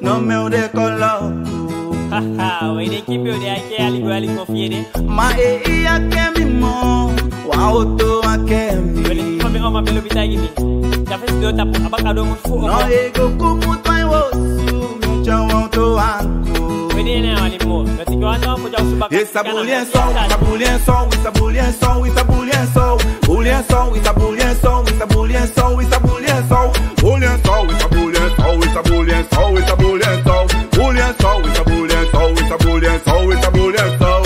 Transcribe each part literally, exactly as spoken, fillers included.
no meu decolou. Haha, we dey keep you there, I ali go ali confiere. Ma e ia que me mo, wa auto a que me. Come on, my bello bitagini. Já fez do tapo abacado muito fogo. No ego como tu eu su, meu chão auto anco. We dey na ali mo, eu te conto um pouco sobre bacana. Essa bulha sol, essa bulha sol, essa bulha sol, essa bulha sol, bulha sol, essa bulha sol, essa bulha sol, essa bulha sol, bulha sol, essa bulha sol, essa bulha sol, essa bulha sol, bulha sol, essa bulha sol, essa bulha sol, essa bulha sol.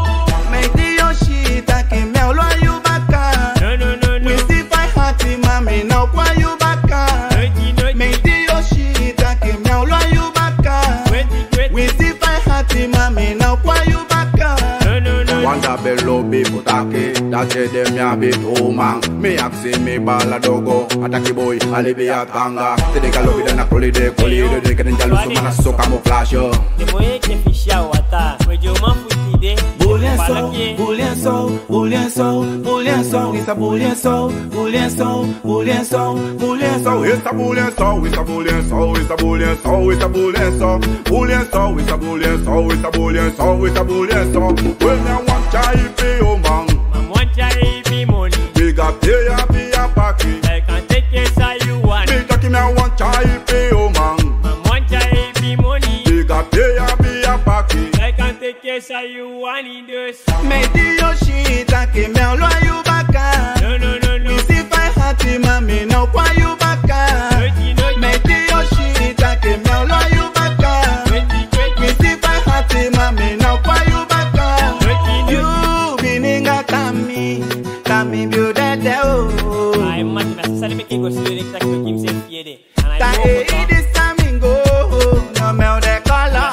Made Yoshita que meu loio bacana. No no no no. We see fight hati mami no kwa you bacana. Made Yoshita que meu loio bacana. We see fight hati mami no kwa you bacana. No no no. Wanda bello be putake, dache dem ya be toma. Me aksi me bala dogo, ataki boy, ali be atanga. Tede kalo bida na koli de koli de de keden jalu so mana so camouflage yo. De moye ke fisha wata, we jo man futide. Bulha sol, bulha sol, bulha sol, bulha sol, essa bulha sol, bulha sol, bulha sol, bulha sol, Essa bulha sol, essa bulha sol, essa bulha sol, essa bulha sol, bulha sol, essa bulha sol, essa bulha sol, essa bulha sol. When I want chai be o man, Man want chai be money. big up there be a packy. I can take it as you want. Me taki me want chai be o man, Man want chai be money. big up there be a packy. I can take it as you want in this. Made Yoshita que meu loio bacana. No no no no. We see fight hati mami no kwa you bacana. Made Yoshita que meu loio bacana. We see fight hati mami no kwa you bacana. You bininga tami, tami biudete o. Ai mati na sali me que gosto de que tá com quem se fiede. Ta e this time go, no meu decola.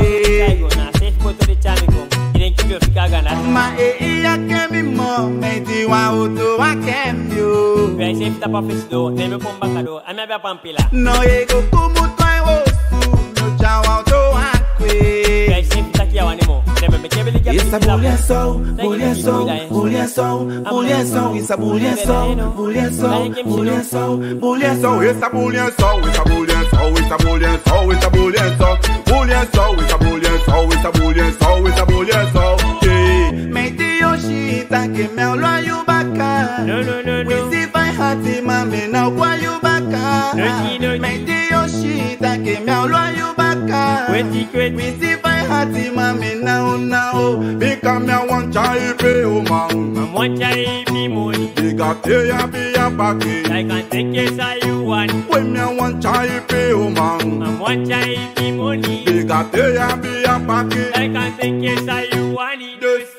Na safe photo de chamigo. Irem que eu ficar ganado. Ma e ia que me mo, made wa auto a cambio. Vai sempre tá pra festival, nem meu pombacado, a minha bia pampila. No ego como tu é osso, no chão auto aqui. Vai sempre tá aqui ao animo, nem me quebra liga. Essa bulha sol, bulha sol, bulha sol, bulha sol, essa bulha sol, bulha sol, bulha sol, bulha sol. Essa bulha sol, essa bulha sol, essa bulha sol, essa bulha sol, bulha sol, essa bulha sol, essa bulha sol, essa bulha sol. Made Yoshita que meu loio bacana. No no no We no. see fight hati mami no kwa you bacana. No, no, no. Made Yoshita que meu loio bacana. Queti queti. We see fight hati mami now now. Because me want chai be o man, Man want chai be money. big up there be a packy. I can take it as you want. When me want chai be o man, Man want chai be money. big up there be a packy. I can take it as you want.